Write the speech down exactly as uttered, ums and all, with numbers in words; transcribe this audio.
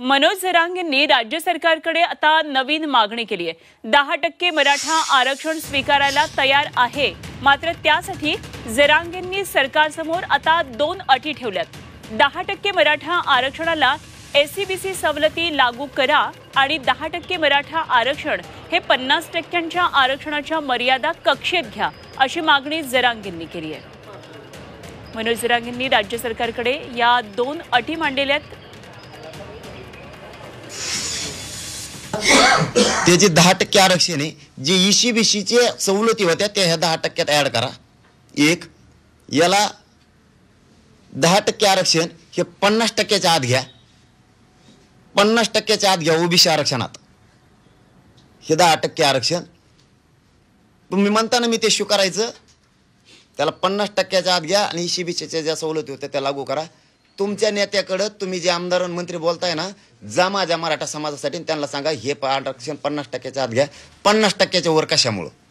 मनोज जरांगेंनी राज्य सरकारकडे आता नवीन मागणी केली आहे। दहा टक्के मराठा आरक्षण स्वीकारायला तयार आहे, मात्र त्यासाठी जरांगेंनी सरकारसमोर आता दोन अटी ठेवल्यात। दहा टक्के मराठा आरक्षणाला एससीबीसी सवलती लागू करा आणि दहा टक्के मराठा आरक्षण हे पन्नास टक्क्यांच्या आरक्षणाच्या मर्यादा कक्षेत घ्या, अशी मागणी जरांगेंनी केली आहे। मनोज जरांगेंनी राज्य सरकारकडे या दोन अटी मांडलेल्या आहेत। त्याचे दहा टक्के आरक्षण आहे, जे ईसीबीसीचे सवलती होत्या त्या ह्या दहा टक्क्यात ऍड करा। एक, याला दहा टक्के आरक्षण हे पन्नास टक्क्याच्या आत घ्या, पन्नास टक्क्याच्या आत घ्या ओबीसी आरक्षणात हे दहा टक्के आरक्षण। तुम्ही म्हणता ना मी ते स्वीकारायचं, त्याला पन्नास टक्क्याच्या आत घ्या आणि ईसीबीसीच्या ज्या सवलती होत्या त्या लागू करा। तुमच्या नेत्याकडे तुम्ही जे आमदार आणि मंत्री बोलताय ना, जा माझ्या मराठा समाजासाठी त्यांना सांगा हे आरक्षण पन्नास टक्क्याच्या आत घ्या। पन्नास टक्क्याच्या वर कशामुळं